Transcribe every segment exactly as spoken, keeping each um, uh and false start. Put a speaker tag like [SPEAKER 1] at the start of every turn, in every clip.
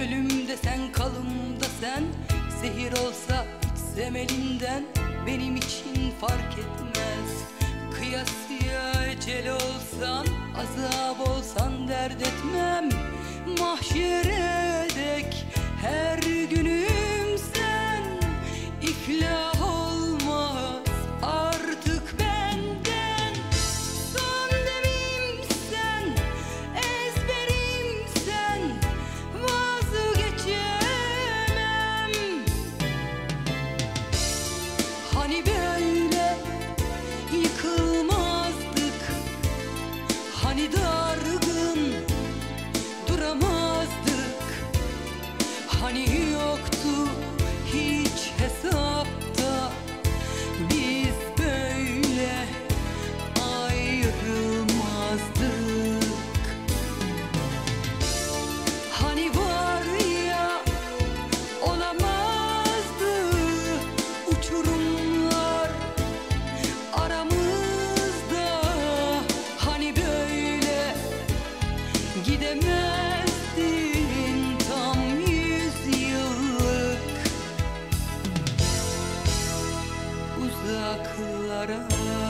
[SPEAKER 1] Ölüm desen kalım da sen, zehir olsa içsem elinden, benim için fark etmez. Kıyasıya ecel olsan, azap olsan dert etmem. Mahşere dek her günüm sen, iflah olmaz artık benden. Son demim sen, ezberim sen, vazgeçemem. Hani böyle yıkılmazdık, hani dargın duramazdık, hani yoktu hiç hesapta biz böyle ayrılmazdık. Hani var ya olamazdı uçurumlar aramızda, hani böyle gidemezdin tam yüz yıllık uzaklara.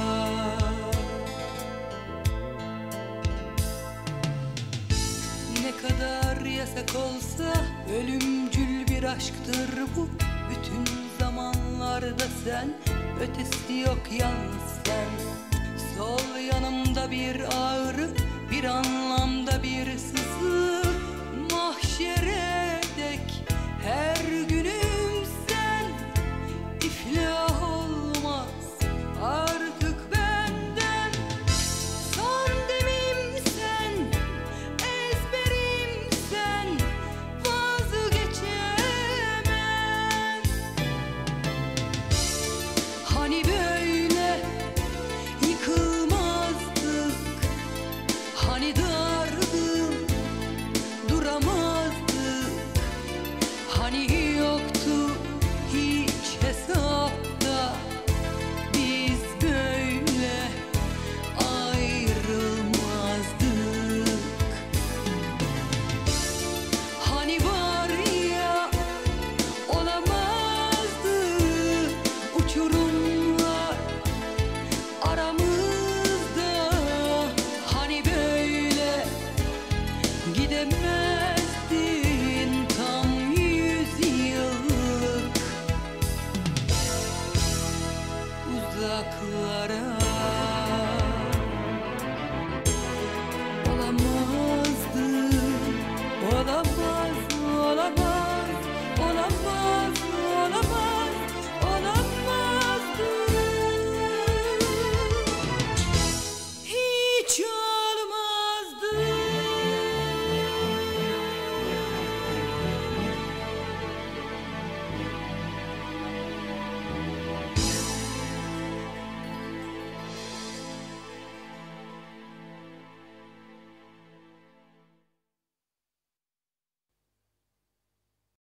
[SPEAKER 1] Ne kadar yasak olsa ölümcül bir aşktır bu. Bütün zamanlarda sen, ötesi yok yalnız sen. Sol yanımda bir ağrı, bir anlamda bir sızı. Mahşere dek her günüm sen, iflah olmaz artık benden. Son demim sen, ezberim sen, vazgeçemem. Hani böyle yıkılmazdık, hani dargın duramazdık, hani yoktu hiç hesapta biz böyle ayrılmazdık. Hani var ya olamazdı uçurumlar aramızda, hani böyle gidemezdin tam yüz yıllık uzaklara.